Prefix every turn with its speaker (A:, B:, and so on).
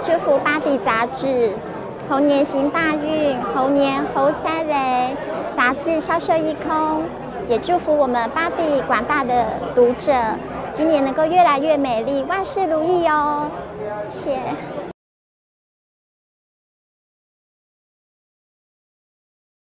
A: 祝福巴迪杂志猴年行大运，猴年猴塞雷，杂志销售一空。也祝福我们巴迪广大的读者，今年能够越来越美丽，万事如意哦！谢谢。